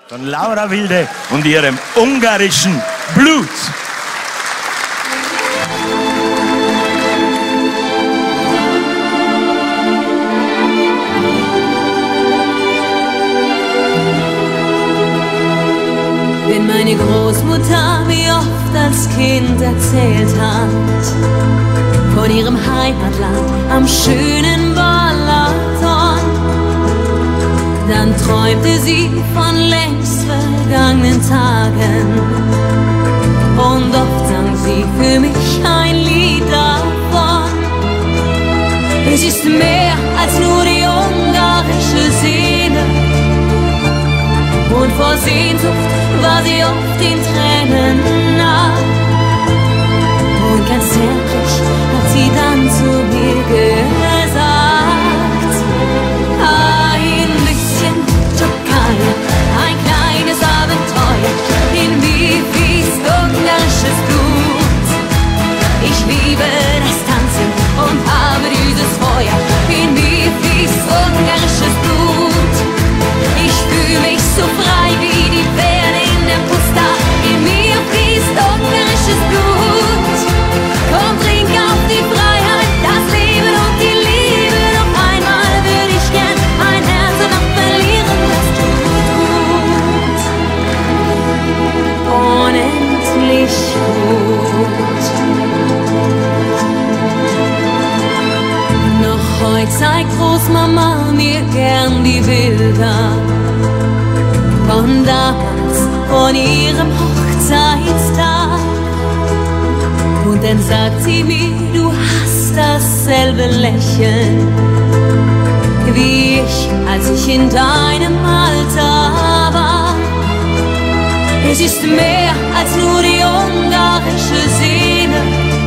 von Laura Wilde und ihrem ungarischen Blut. Wenn meine Großmutter mir oft als Kind erzählt hat von ihrem Heimatland am schönen Balaton, dann träumte sie von längst vergangenen Tagen und oft sang sie für mich ein Lied davon. Es ist mehr als nur die ungarische Seele, und vor Sehnsucht war sie oft in Tränen nah. Und ganz zärtlich hat sie dann zu mir gesagt: ein bisschen Türkei, ein kleines Abenteuer, in mir fließt ungarisches Blut. Ich liebe das Tanzen und habe dieses Feuer, in mir fließt ungarisches Blut. Ich fühle mich so frei wie die Pferde in der Pusta. In mir fließt ungarisches Blut. Komm, trink auf die Freiheit, das Leben und die Liebe. Noch einmal würde ich gern mein Herz noch verlieren, das tut unendlich gut. Noch heute zeigt Großmama mir gern die Bilder von damals, von ihrem Hochzeitstag. Und dann sagt sie mir, du hast dasselbe Lächeln wie ich, als ich in deinem Alter war. Es ist mehr als nur die ungarische Seele.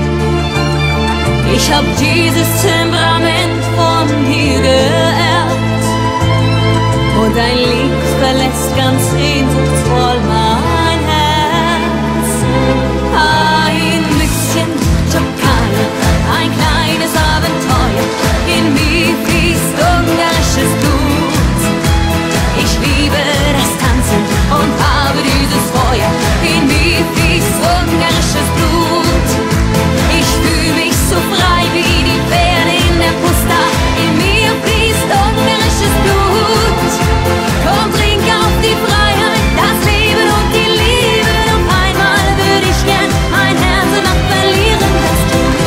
Ich hab dieses Temperament von dir geerbt. Und dein Lied verlässt ganz sehnsuchtsvoll mein Herz. Ein bisschen Türkei, ein kleines Abenteuer, in mir fließt ungarisches Blut. Ich liebe das Tanzen und habe dieses Feuer, in mir fließt ungarisches Blut. Ich fühle mich so frei wie die Pferde in der Pusta, in mir fließt ungarisches Blut. Komm, trink auf die Freiheit, das Leben und die Liebe. Noch einmal würde ich gern mein Herz noch verlieren, das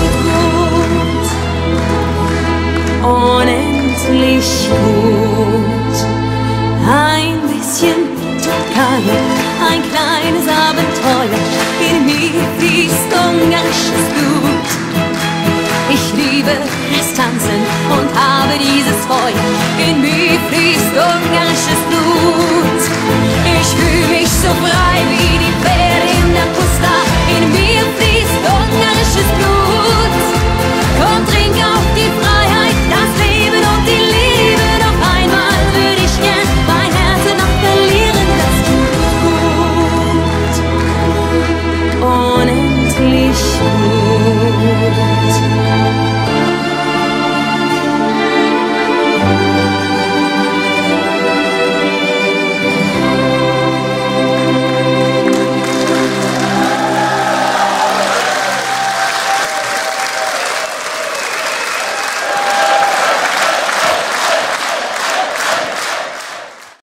tut gut. Unendlich gut. Ein bisschen Türkei, ein kleines